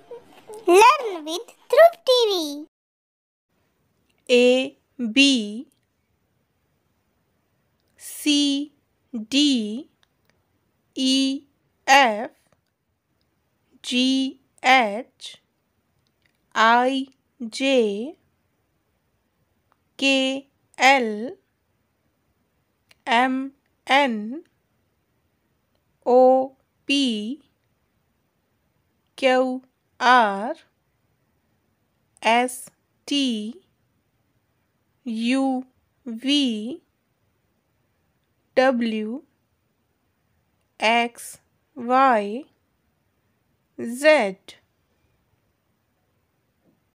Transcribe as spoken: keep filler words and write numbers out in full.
Learn with Dhruv T V. A B C D E F G H I J K L M N O P Q R S T U V W X Y Z.